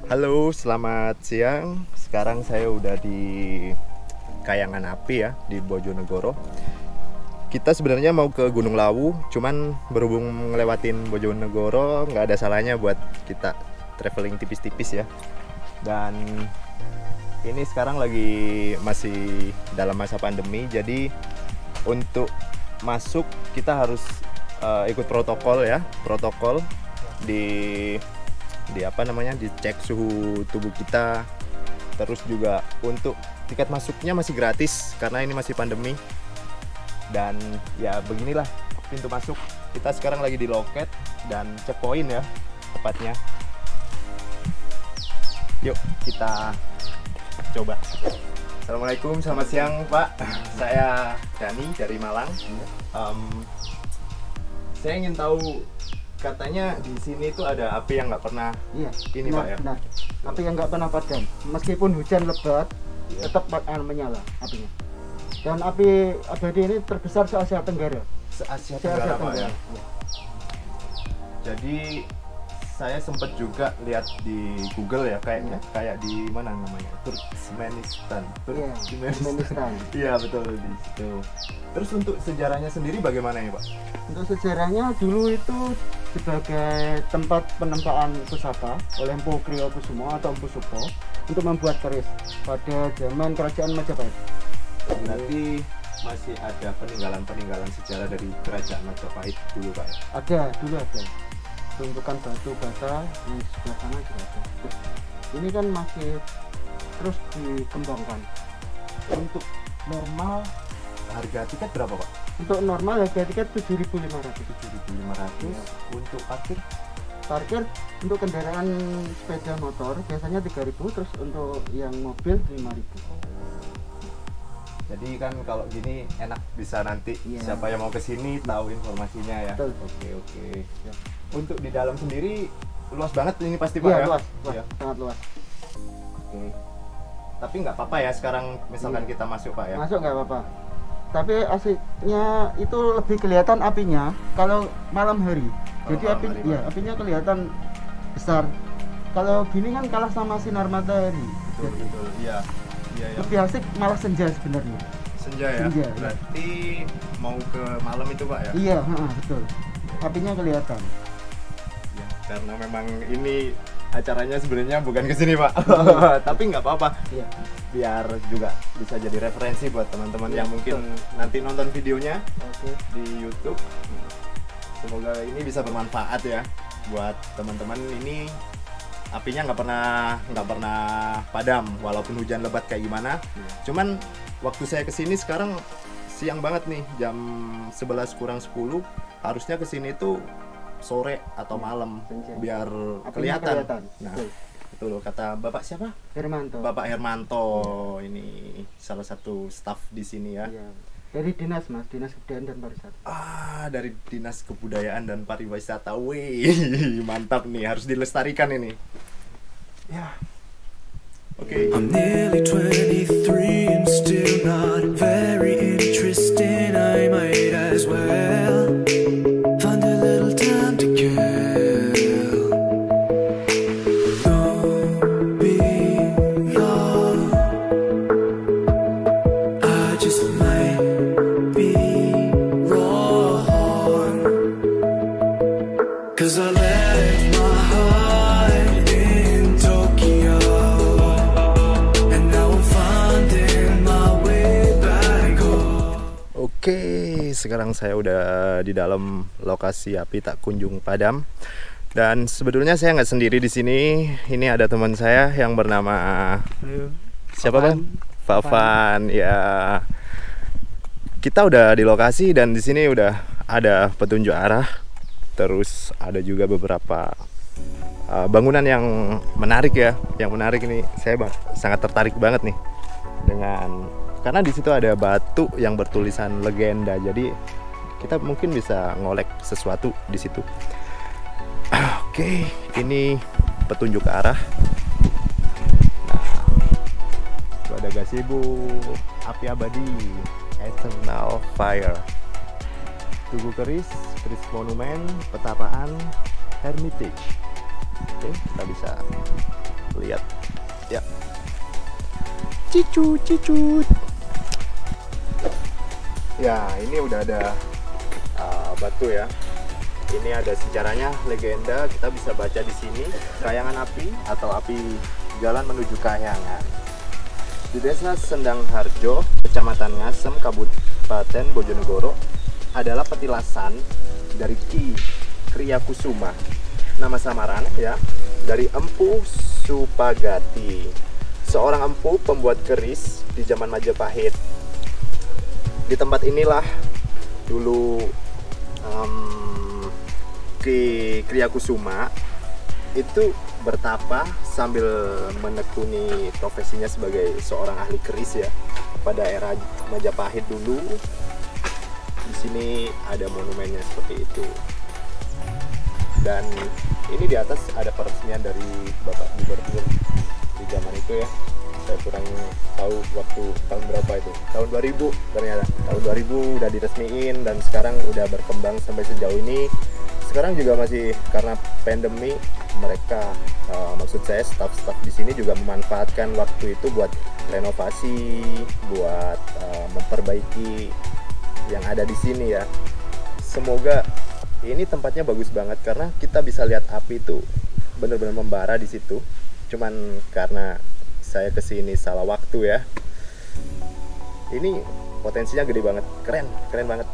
Halo, selamat siang. Sekarang saya udah di Kayangan Api ya, di Bojonegoro. Kita sebenarnya mau ke Gunung Lawu, cuman berhubung ngelewatin Bojonegoro, nggak ada salahnya buat kita traveling tipis-tipis ya. Dan ini sekarang lagi masih dalam masa pandemi, jadi untuk masuk kita harus ikut protokol ya, protokol di apa namanya, dicek suhu tubuh kita. Terus juga untuk tiket masuknya masih gratis karena ini masih pandemi. Dan ya beginilah pintu masuk. Kita sekarang lagi di loket dan checkpoint ya tepatnya. Yuk kita coba. Assalamualaikum, selamat siang Pak. Saya Dani dari Malang. Saya ingin tahu, katanya di sini tuh ada api yang nggak pernah ini benar, Pak ya? Benar. Api yang nggak pernah padam, meskipun hujan lebat, tetap menyala apinya. Dan api abadi ini terbesar se Asia Tenggara. Se-Asia Tenggara Pak ya? Jadi saya sempat juga lihat di Google ya, kayak di mana namanya, Turkmenistan. Turkmenistan. Iya betul, di situ. Terus untuk sejarahnya sendiri bagaimana ya Pak? Untuk sejarahnya dulu itu sebagai tempat penempaan pusaka oleh Empu Kriyokusumo atau Empu Supo untuk membuat keris pada zaman kerajaan Majapahit. Berarti masih ada peninggalan sejarah dari kerajaan Majapahit dulu Pak? Dulu ada. Tumpukan batu bata yang di sebelah sana juga ada. Ini kan masih terus dikembangkan. Untuk normal harga tiket berapa Pak? Untuk normal harga tiket 7.500. 7.500. Untuk parkir untuk kendaraan sepeda motor biasanya 3.000, terus untuk yang mobil 5.000. Jadi kan kalau gini enak, bisa nanti siapa yang mau kesini tahu informasinya ya. Betul. Oke. Ya. Untuk di dalam sendiri luas banget ini pasti Pak Iya, ya? luas, Iya. sangat luas. Oke. Tapi nggak apa-apa ya sekarang misalkan kita masuk Pak ya? Masuk nggak apa-apa. Tapi asiknya itu lebih kelihatan apinya kalau malam hari. Jadi apinya kelihatan besar. Kalau gini kan kalah sama sinar matahari. Betul. Iya. Lebih asik malah senja sebenarnya. Senja ya? Senja, berarti mau ke malam itu Pak ya? Iya, betul. Apinya kelihatan. Ya, karena memang ini acaranya sebenarnya bukan ke sini Pak. Tapi nggak apa-apa. Iya. Biar juga bisa jadi referensi buat teman-teman yang mungkin nanti nonton videonya di YouTube. Semoga ini bisa bermanfaat ya buat teman-teman. Ini apinya nggak pernah padam walaupun hujan lebat kayak gimana. Cuman waktu saya kesini sekarang siang banget nih, jam 11 kurang 10. Harusnya kesini tuh sore atau malam biar kelihatan. Nah, itu loh kata Bapak siapa? Hermanto. Bapak Hermanto. Ini salah satu staf di sini ya. Iya. Dari dinas kebudayaan dan pariwisata. Dari dinas kebudayaan dan pariwisata. Wih, mantap nih, harus dilestarikan ini. Ya. Oke. I'm nearly 23 and still not very interesting. I might as well find a little time to kill. Don't be long, I just might be wrong, 'cause I left my heart in Tokyo, and now I'm finding my way back home. Oke, sekarang saya udah di dalam lokasi api tak kunjung padam. Dan sebetulnya saya nggak sendiri di sini. Ini ada teman saya yang bernama siapa Bang? Fafan. Ya. Kita udah di lokasi dan di sini udah ada petunjuk arah. Terus ada juga beberapa bangunan yang menarik ya. Yang menarik ini saya sangat tertarik banget nih dengan, karena di situ ada batu yang bertulisan legenda. Jadi kita mungkin bisa ngolek sesuatu di situ. Oke, ini petunjuk arah. Nah, itu ada gazebo, api abadi, eternal fire, Tugu Keris Monumen, Petapaan, Hermitage. Oke, kita bisa lihat ya. Cicut. Ya, ini udah ada batu ya. Ini ada sejarahnya, legenda, kita bisa baca di sini. Kayangan api atau api jalan menuju Kahyangan. Di desa Sendang Harjo, Kecamatan Ngasem, Kabupaten Bojonegoro, adalah petilasan dari Ki Kriya Kusuma. Nama samaran ya, dari Empu Supagati, seorang empu pembuat keris di zaman Majapahit. Di tempat inilah dulu Ki Kriya Kusuma itu bertapa sambil menekuni profesinya sebagai seorang ahli keris ya. Pada era Majapahit dulu, di sini ada monumennya seperti itu. Dan ini di atas ada peresmian dari Bapak Gubernur di zaman itu ya. Saya kurang tahu waktu tahun berapa itu. Tahun 2000 ternyata. Tahun 2000 udah diresmiin dan sekarang udah berkembang sampai sejauh ini. Sekarang juga masih karena pandemi, mereka maksud saya staf-staf di sini juga memanfaatkan waktu itu buat renovasi, buat memperbaiki yang ada di sini ya. Semoga ini tempatnya bagus banget karena kita bisa lihat api itu benar-benar membara di situ. Cuman karena saya kesini salah waktu ya. Ini potensinya gede banget, keren banget.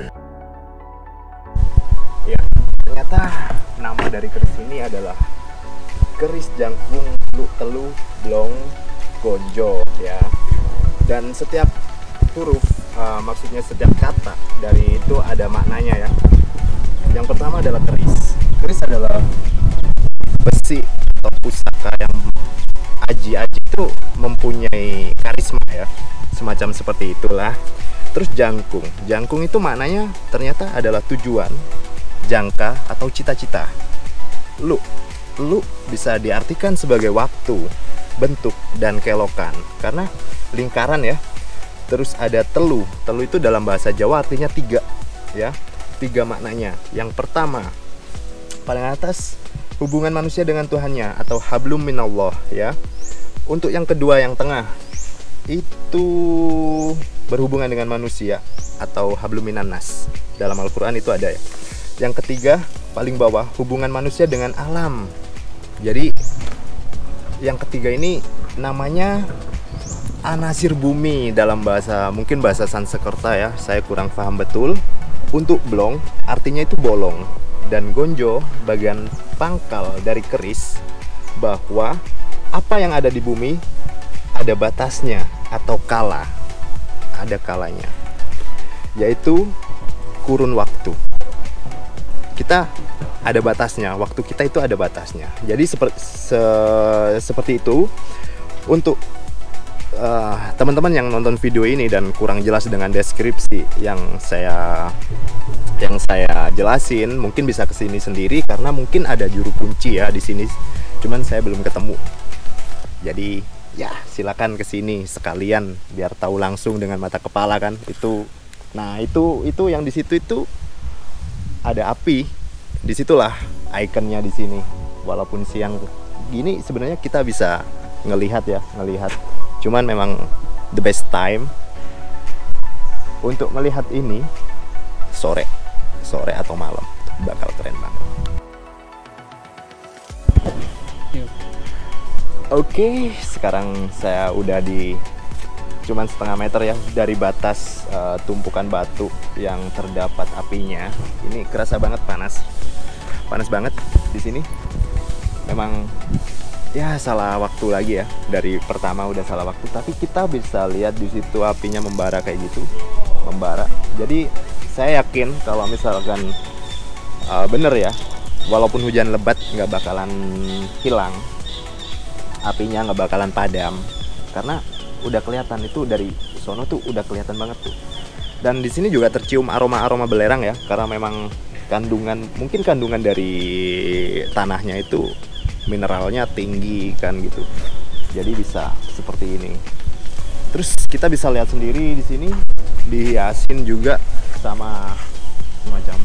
Ya, ternyata nama dari keris ini adalah keris jangkung telu blong gonjo ya. Dan setiap huruf, maksudnya setiap kata dari itu ada maknanya ya. Yang pertama adalah keris. Keris adalah besi atau pusaka yang aji itu mempunyai karisma ya, semacam seperti itulah. Terus jangkung itu maknanya ternyata adalah tujuan, jangka atau cita-cita. Lu bisa diartikan sebagai waktu, bentuk dan kelokan karena lingkaran ya. Terus ada telu itu dalam bahasa Jawa artinya 3 ya, 3 maknanya. Yang pertama paling atas, hubungan manusia dengan Tuhannya atau hablum minallah ya. Untuk yang kedua yang tengah itu berhubungan dengan manusia atau hablum minannas. Dalam Al-Qur'an itu ada ya. Yang ketiga paling bawah, hubungan manusia dengan alam. Jadi yang ketiga ini namanya anasir bumi dalam bahasa, mungkin bahasa Sanskerta ya, saya kurang paham betul. Untuk blong artinya itu bolong, dan gonjo bagian pangkal dari keris, bahwa apa yang ada di bumi ada batasnya atau kala, ada kalanya, yaitu kurun waktu. Kita ada batasnya, waktu kita itu ada batasnya. Jadi seperti itu. Untuk teman-teman yang nonton video ini dan kurang jelas dengan deskripsi yang saya jelasin, mungkin bisa kesini sendiri karena mungkin ada juru kunci ya di sini. Cuman saya belum ketemu. Jadi ya silakan kesini sekalian biar tahu langsung dengan mata kepala kan itu. Nah itu yang di situ itu ada api. Disitulah ikonnya di sini. Walaupun siang gini sebenarnya kita bisa ngelihat. Cuman memang the best time untuk melihat ini sore atau malam, bakal keren banget. Oke, sekarang saya udah di cuman setengah meter ya dari batas tumpukan batu yang terdapat apinya. Ini kerasa banget panas banget di sini. Memang ya salah waktu lagi ya, dari pertama udah salah waktu, tapi kita bisa lihat di situ apinya membara kayak gitu, membara. Jadi saya yakin kalau misalkan bener ya, walaupun hujan lebat nggak bakalan hilang, apinya nggak bakalan padam, karena udah kelihatan itu dari sono tuh udah kelihatan banget tuh. Dan di sini juga tercium aroma belerang ya, karena memang mungkin kandungan dari tanahnya itu mineralnya tinggi kan gitu. Jadi bisa seperti ini. Terus kita bisa lihat sendiri di sini dihiasin juga sama semacam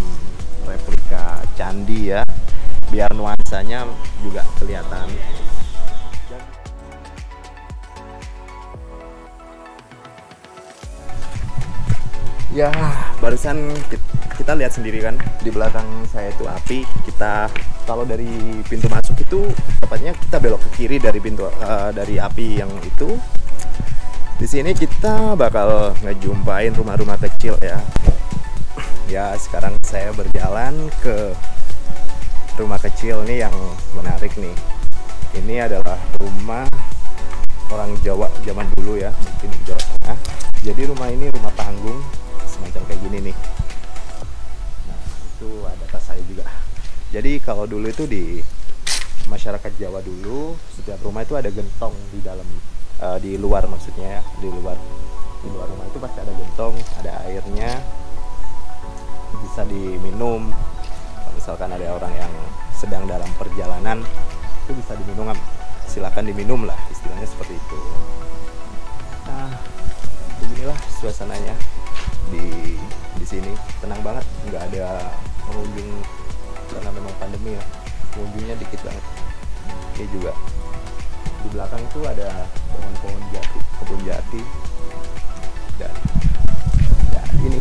replika candi ya, biar nuansanya juga kelihatan. Ya, barusan kita lihat sendiri kan di belakang saya itu api. Kita kalau dari pintu masuk itu tepatnya kita belok ke kiri dari pintu dari api yang itu. Di sini kita bakal ngejumpain rumah-rumah kecil ya. Ya, sekarang saya berjalan ke rumah kecil nih yang menarik nih. Ini adalah rumah orang Jawa zaman dulu ya, mungkin di Jawa Tengah. Jadi rumah ini rumah panggung semacam kayak gini nih. Nah, itu ada tas saya juga. Jadi kalau dulu itu di masyarakat Jawa dulu, setiap rumah itu ada gentong di dalam, di luar maksudnya ya, di luar rumah itu pasti ada gentong, ada airnya, bisa diminum. Kalau misalkan ada orang yang sedang dalam perjalanan, itu bisa diminum, silakan diminum lah, istilahnya seperti itu. Nah, beginilah suasananya di sini. Tenang banget, nggak ada pengunjung karena memang pandemi ya, pengunjungnya dikit banget. Ini juga di belakang itu ada pohon-pohon jati, kebun jati, dan ya ini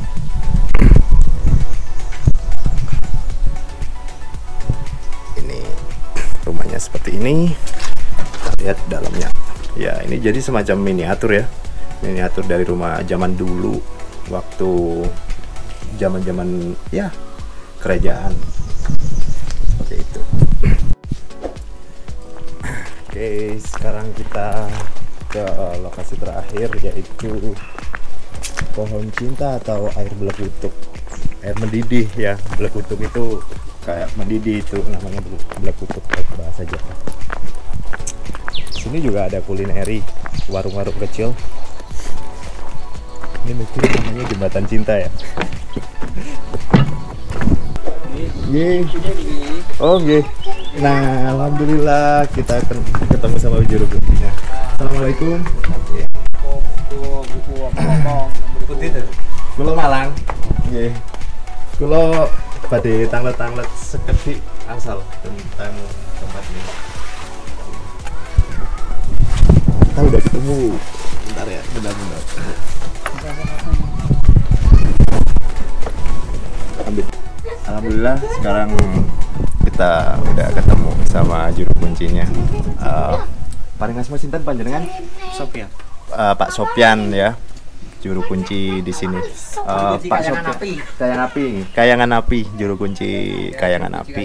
rumahnya seperti ini. Kita lihat dalamnya ya, ini jadi semacam miniatur ya, miniatur dari rumah zaman dulu waktu zaman ya kerajaan seperti itu. Oke, sekarang kita ke lokasi terakhir, yaitu pohon cinta atau air belekutuk, air mendidih ya. Belekutuk itu kayak mendidih, itu namanya belekutuk bahasa Jawa. Sini juga ada kulineri, warung-warung kecil. Ini mungkin namanya jembatan cinta ya. Ye. Oh nggih. Nah, alhamdulillah kita ketemu sama juru kunci-nya. Assalamualaikum. Kulo Malang. Nggih. Kulo badhe tanglet-tanglet sekedhik angsal tentang tempat ini. Kita udah ketemu. Bentar ya, benar-benar. Alhamdulillah sekarang kita udah ketemu sama juru kuncinya. Paling asma sinten panjenengan? Sopyan. Pak Sopyan ya, juru kunci di sini. Pak Sopyan. Kayangan Api, juru kunci Kayangan Api.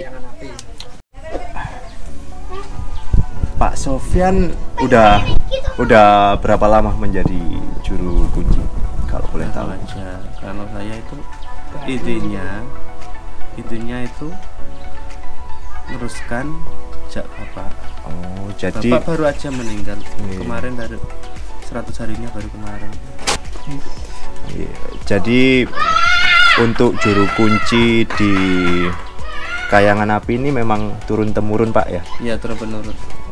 Pak Sopyan udah berapa lama menjadi juru kunci? Kalau boleh tahu aja. Kalau saya itu idenya itu meneruskan sejak bapak. Oh, jadi Bapak baru aja meninggal. Iya. Kemarin dari 100 harinya baru kemarin. iya, jadi untuk juru kunci di Kayangan Api ini memang turun temurun Pak ya? Iya, turun menurun.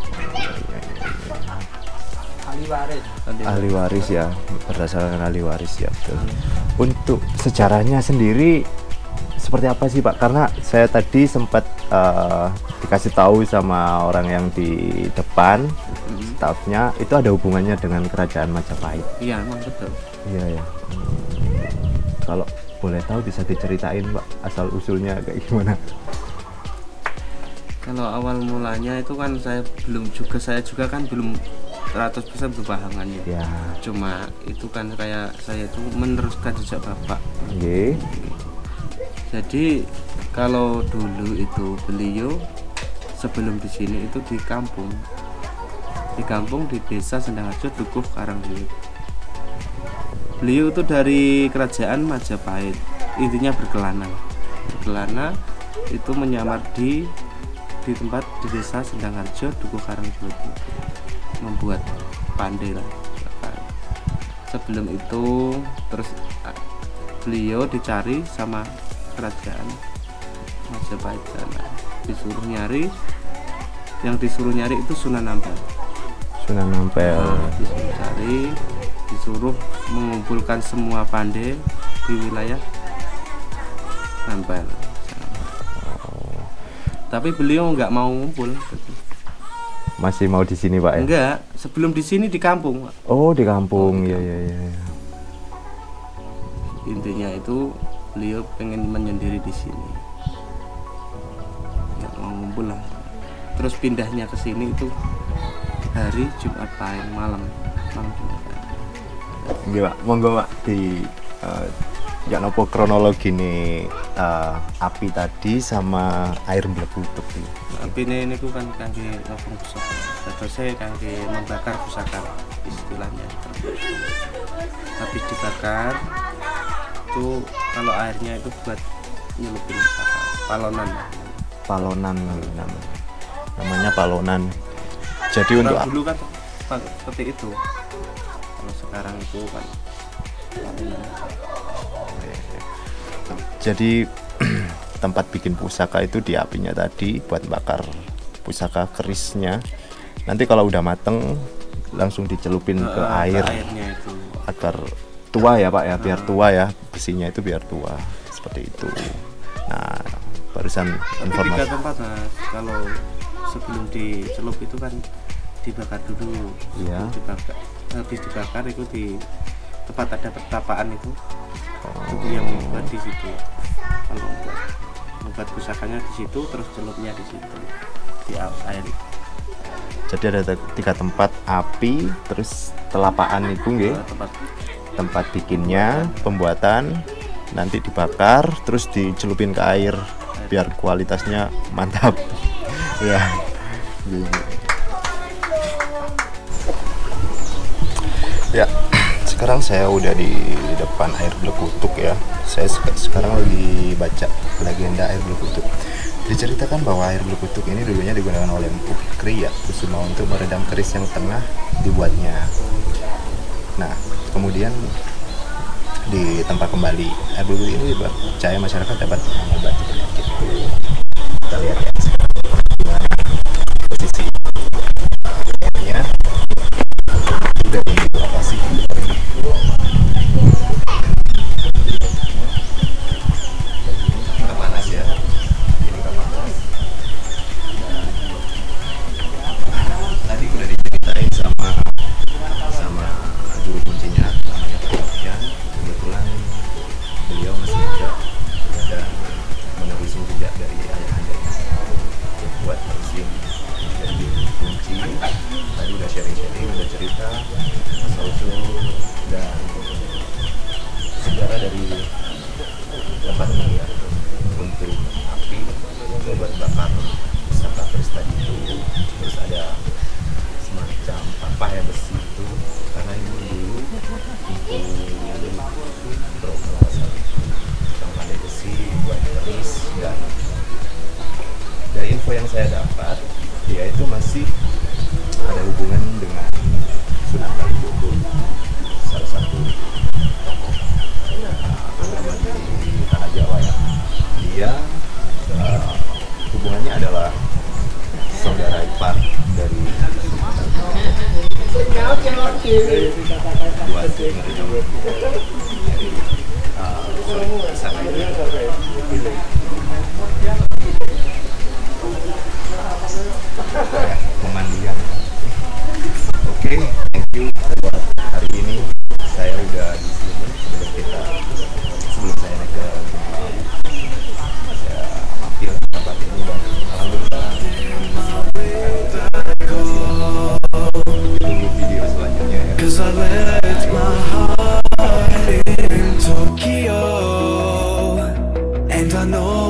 Ahli waris ya, berdasarkan ahli waris ya, betul. Untuk sejarahnya sendiri seperti apa sih Pak? Karena saya tadi sempat dikasih tahu sama orang yang di depan, stafnya, itu ada hubungannya dengan kerajaan Majapahit. Iya, emang betul. Iya ya. Kalau boleh tahu bisa diceritain Pak, asal usulnya kayak gimana? Kalau awal mulanya itu kan saya juga kan belum 100% berpahamannya. Ya. Cuma itu kan kayak saya itu meneruskan jejak bapak. Oke. Jadi kalau dulu itu beliau sebelum di sini itu di kampung di desa Sendangharjo, Dukuh Karangdewi. Beliau itu dari kerajaan Majapahit, intinya berkelana itu menyamar di tempat di desa Sendangharjo, Dukuh Karangdewi, membuat pandai lah. Sebelum itu terus beliau dicari sama kerajaan Majapahit sana, disuruh nyari itu Sunan Ampel. Disuruh cari, disuruh mengumpulkan semua pandai di wilayah Ampel. Tapi beliau nggak mau ngumpul. masih mau di sini Pak ya? Enggak, sebelum di sini di kampung, Pak. Oh di kampung, iya iya iya. Intinya itu beliau pengen menyendiri di sini, nggak mau ngumpul lah. Terus pindahnya ke sini itu hari Jumat pahing malam Jumat pahing. Iya Pak, monggo Pak di ya nopo kronologi nih api tadi sama air meleputuk nih. Api ini ku kan kangge ngopong pusaka. Terusnya kangge membakar pusaka istilahnya. Habis dibakar itu kalau airnya itu buat nyelupin pusaka, palonan. Palonan namanya palonan. Jadi untuk dulu kan seperti itu. Kalau sekarang itu kan palonan. Jadi tempat bikin pusaka itu di apinya tadi buat bakar pusaka kerisnya. Nanti kalau udah mateng langsung dicelupin ke air airnya itu. agar tua ya Pak ya, biar tua ya, besinya itu biar tua seperti itu. Nah barusan Tapi informasi 3 tempat Mas, kalau sebelum dicelup itu kan dibakar dulu. Iya. Habis dibakar itu di tempat ada pertapaan itu yang membuat di situ. Kalau membuat pusakanya di situ, terus celupnya di situ di air. Jadi ada 3 tempat api, terus telapaan itu nggih, tempat bikinnya, pembuatan, nanti dibakar, terus dicelupin ke air biar kualitasnya mantap. Ya. Ya, sekarang saya udah di depan air Blekutuk ya. Saya sekarang lagi baca legenda air Blekutuk. Diceritakan bahwa air Blekutuk ini dulunya digunakan oleh Empu Kriya Kusuma untuk meredam keris yang tengah dibuatnya. Nah, kemudian ditempa kembali. Air Blekutuk ini dipercaya masyarakat dapat mengobati penyakit. Kita lihat ya sekarang posisi airnya sudah di lokasi. Panas ya. Ini panas. Tadi udah diceritain sama juru kuncinya, namanya Pak Sofian. Kebetulan beliau masih muda dan menerusin jejak dari ayah-ayahnya buat mesin jadi kunci. Tadi udah sharing-sharing, udah cerita asal-usul dan sejarah dari tempat ini ya, untuk api buat bakar pusaka keris tadi itu. Terus ada semacam apa ya, besi itu, karena ini dulu untuk berpengawasan tentang pandai besi buat keris. Dan dari info yang saya dapat, dia itu masih ada hubungan dengan Sunan Kalijogo, salah satu agama di tanah Jawa ya. Dia hubungannya adalah saudara ipar dari buat meredam dari sana itu. Pemandian. Oke, thank you buat hari ini. Saya udah di sini sebelum saya naik ke saya mampir di tempat ini dan alhamdulillah tunggu video selanjutnya ya. 'Cause I left my heart in Tokyo, and I know